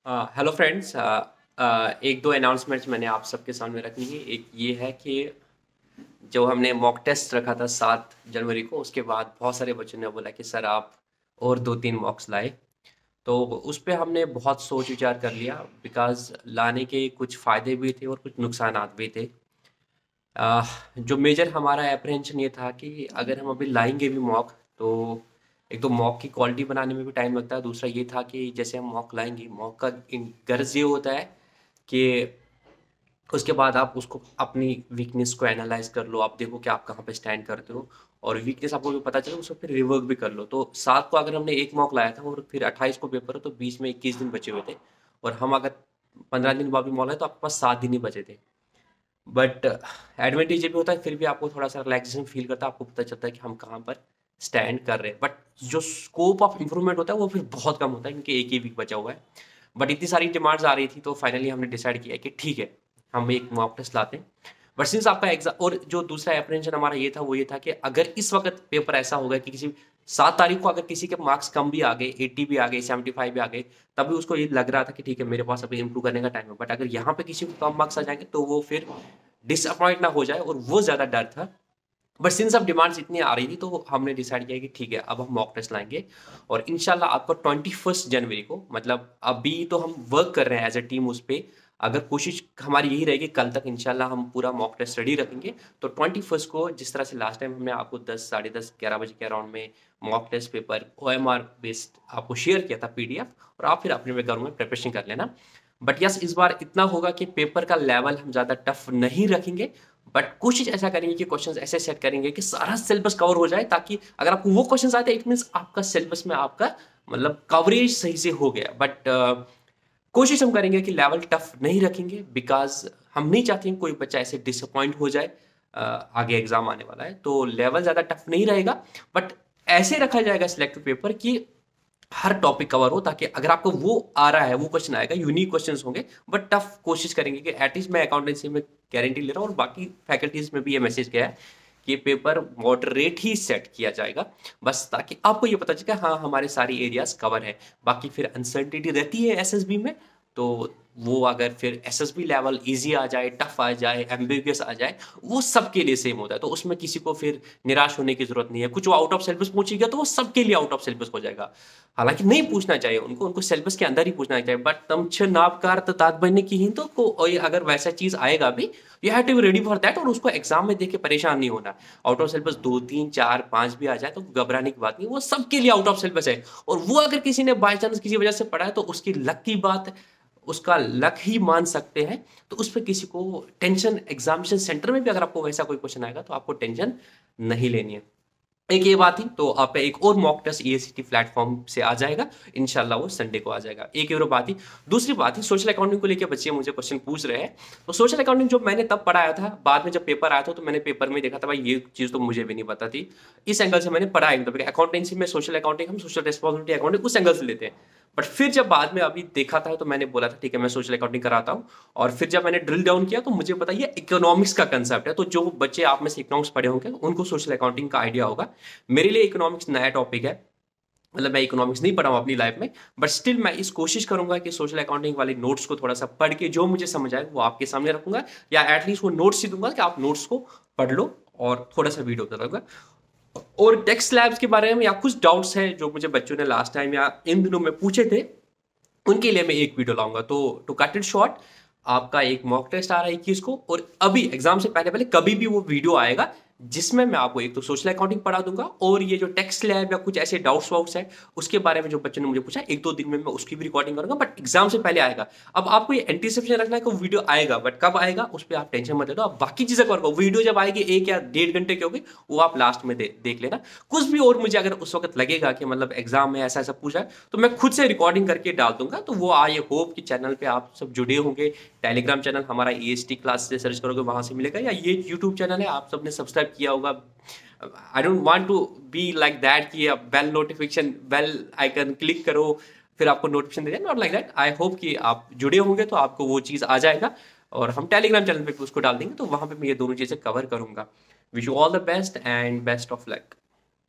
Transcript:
Hello friends. एक दो announcements मैंने आप सबके सामने रखनी है। एक ये है कि जो हमने मॉक टेस्ट रखा था 7 जनवरी को, उसके बाद बहुत सारे बच्चों ने बोला कि सर आप और 2-3 मॉक्स लाए। तो उस पे हमने बहुत सोच विचार कर लिया, बिकॉज लाने के कुछ फ़ायदे भी थे और कुछ नुकसानात भी थे। जो मेजर हमारा एप्रहेंशन ये था कि अगर हम अभी लाएंगे भी मॉक, तो एक तो मॉक की क्वालिटी बनाने में भी टाइम लगता है। दूसरा ये था कि जैसे हम मॉक लाएंगे, मॉक का गर्ज ये होता है कि उसके बाद आप उसको अपनी वीकनेस को एनालाइज कर लो, आप देखो कि आप कहाँ पे स्टैंड करते हो, और वीकनेस आपको भी पता चले, उसको फिर रिवर्क भी कर लो। तो 7 को अगर हमने एक मॉक लाया था और फिर 28 को पेपर है, तो बीच में 21 दिन बचे हुए थे। और हम अगर 15 दिन बाद भी मॉक लाए तो आपके पास 7 दिन ही बचे थे। बट एडवांटेज ये भी होता है, फिर भी आपको थोड़ा सा रिलैक्सेशन फील करता है, आपको पता चलता है कि हम कहाँ पर स्टैंड कर रहे हैं। बट जो स्कोप ऑफ इम्प्रूवमेंट होता है वो फिर बहुत कम होता है, क्योंकि एक ही वीक बचा हुआ है। बट इतनी सारी डिमांड्स आ रही थी, तो फाइनली हमने डिसाइड किया कि ठीक है, हम एक मॉक टेस्ट लाते हैं। बट सिंस आपका एग्जाम, और जो दूसरा अप्रेंशन हमारा ये था, वो ये था कि अगर इस वक्त पेपर ऐसा होगा कि किसी 7 तारीख को अगर किसी के मार्क्स कम भी आ गए, 80 भी आ गए, 75 भी आ गए, तभी उसको ये लग रहा था कि ठीक है, मेरे पास अभी इंप्रूव करने का टाइम है। बट अगर यहाँ पे किसी को कम मार्क्स आ जाएंगे, तो वो फिर डिसअपॉइंट ना हो जाए, और वो ज़्यादा डर था। बट सिंस अब डिमांड्स इतनी आ रही थी, तो हमने डिसाइड किया कि ठीक है, अब हम मॉक टेस्ट लाएंगे। और इंशाल्लाह आपको 21 जनवरी को, मतलब अभी तो हम वर्क कर रहे हैं एज ए टीम उस पर। अगर कोशिश हमारी यही रहेगी, कल तक इंशाल्लाह हम पूरा मॉक टेस्ट रेडी रखेंगे। तो 21 को, जिस तरह से लास्ट टाइम हमने आपको 10, साढ़े 10, 11 बजे के अराउंड में mock test paper OMR based आपको शेयर किया था, PDF, और आप फिर अपने में घरों में प्रिपरेशन कर लेना। बट यस, इस बार इतना होगा कि पेपर का लेवल हम ज़्यादा टफ नहीं रखेंगे। बट कोशिश ऐसा करेंगे कि क्वेश्चंस ऐसे सेट करेंगे कि सारा सिलेबस कवर हो जाए, ताकि अगर आपको वो क्वेश्चंस आते हैं, इट मीन्स आपका सिलेबस में आपका मतलब कवरेज सही से हो गया। बट कोशिश हम करेंगे कि लेवल टफ नहीं रखेंगे, बिकॉज हम नहीं चाहते हैं कोई बच्चा ऐसे डिसअपॉइंट हो जाए। आगे एग्जाम आने वाला है, तो लेवल ज़्यादा टफ नहीं रहेगा। बट ऐसे रखा जाएगा सिलेक्टिव पेपर कि हर टॉपिक कवर हो, ताकि अगर आपको वो आ रहा है, वो क्वेश्चन आएगा, यूनिक क्वेश्चंस होंगे। बट टफ कोशिश करेंगे कि एटलीस्ट, मैं अकाउंटेंसी में गारंटी ले रहा हूँ, और बाकी फैकल्टीज में भी ये मैसेज गया है कि पेपर मॉडरेट ही सेट किया जाएगा, बस ताकि आपको ये पता चले हाँ, हमारे सारी एरियाज कवर है। बाकी फिर अनसर्टिनिटी रहती है SSB में, तो वो अगर फिर SSB लेवल इजी आ जाए, टफ आ जाए, एम्बिगियस आ जाए, वो सबके लिए सेम होता है। तो उसमें किसी को फिर निराश होने की जरूरत नहीं है। कुछ वो आउट ऑफ सिलेबस पूछेगा तो वो सबके लिए आउट ऑफ सिलेबस हो जाएगा। हालांकि नहीं पूछना चाहिए उनको, उनको सिलेबस के अंदर ही पूछना चाहिए। बट तम छ नापकार तात बनने की ही तो को, और अगर वैसा चीज आएगा भी, you have to be ready for that, और उसको एग्जाम में देख के परेशान नहीं होना। आउट ऑफ सिलेबस 2, 3, 4, 5 भी आ जाए तो घबराने की बात नहीं, वो सबके लिए आउट ऑफ सिलेबस है। और वो अगर किसी ने बाई चांस किसी वजह से पढ़ा है, तो उसकी लक की बात है, उसका लक ही मान सकते हैं। तो उस पर किसी को टेंशन, एग्जामिनेशन सेंटर में भी अगर आपको वैसा कोई क्वेश्चन आएगा, तो आपको टेंशन नहीं लेनी है। एक ये बात थी, तो आप एक और मॉक टेस्ट EACT प्लेटफॉर्म से आ जाएगा, इंशाल्लाह वो संडे को आ जाएगा। एक और बात थी। दूसरी बात है, सोशल अकाउंटिंग को लेकर बच्चे मुझे क्वेश्चन पूछ रहे हैं। तो सोशल अकाउंटिंग जो मैंने तब पढ़ाया था, बाद में जब पेपर आया था, तो मैंने पेपर में देखा था, भाई ये चीज़ तो मुझे भी नहीं पता थी। इस एंगल से मैंने पढ़ा है, मतलब अकाउंटेंसी में सोशल अकाउंटिंग, हम सोशल रिस्पॉन्सिबिलिटी अकाउंटिंग उस एंगल से लेते हैं। बट फिर जब बाद में अभी देखा था, तो मैंने बोला था ठीक है, मैं सोशल अकाउंटिंग कराता हूँ। और फिर जब मैंने ड्रिल डाउन किया, तो मुझे पता ये इकोनॉमिक्स का कंसेप्ट है। तो जो बच्चे आप में से इकोनॉमिक्स पढ़े होंगे, उनको सोशल अकाउंटिंग का आइडिया होगा। मेरे लिए इकोनॉमिक्स नया टॉपिक है, मतलब मैं इकोनॉमिक्स नहीं पढ़ा हूँ अपनी लाइफ में। बट स्टिल मैं इस कोशिश करूंगा कि सोशल अकाउंटिंग वाली नोट्स को थोड़ा सा पढ़ के जो मुझे समझ आए वो आपके सामने रखूंगा, या एटलीस्ट वो नोट्स ही दूंगा कि आप नोट्स को पढ़ लो, और थोड़ा सा वीडियो बताऊंगा। और टेक्स्ट लैब्स के बारे में या कुछ डाउट्स हैं जो मुझे बच्चों ने लास्ट टाइम या इन दिनों में पूछे थे, उनके लिए मैं एक वीडियो लाऊंगा। तो टू कट इट शॉर्ट, आपका एक मॉक टेस्ट आ रहा है 21 को, और अभी एग्जाम से पहले पहले कभी भी वो वीडियो आएगा, जिसमें मैं आपको एक तो सोशल अकाउंटिंग पढ़ा दूंगा, और ये जो टेक्स्ट लैब या कुछ ऐसे डाउट्स वाउट्स है, उसके बारे में जो बच्चों ने मुझे पूछा, 1-2 दिन में मैं उसकी भी रिकॉर्डिंग करूंगा। बट एग्जाम से पहले आएगा। अब आपको ये एंटीसिपेशन रखना है कि वीडियो आएगा, बट कब आएगा उस पर आप टेंशन मत ले दो। आप बाकी चीजें करो, वीडियो जब आएगी 1 या 1.5 घंटे की होगी, वो आप लास्ट में देख लेना। कुछ भी और मुझे अगर उस वक्त लगेगा कि मतलब एग्जाम में ऐसा ऐसा पूछा है, तो मैं खुद से रिकॉर्डिंग करके डाल दूंगा। तो वो आई होप कि चैनल पे आप सब जुड़े होंगे। टेलीग्राम चैनल हमारा EST क्लास से सर्च करोगे, वहां से मिलेगा, या ये यूट्यूब चैनल है, आप सबने सब्सक्राइब किया होगा। I don't want to be like that कि bell notification, bell icon click करो, फिर आपको नोटिफिकेशन दे जाए, not like that. I hope कि आप जुड़े होंगे, तो आपको वो चीज़ आ जाएगा। और हम टेलीग्राम चैनल पे भी उसको डाल देंगे, तो वहां पे मैं ये दोनों चीज़ें कवर करूंगा। Wish you all the best and best of luck.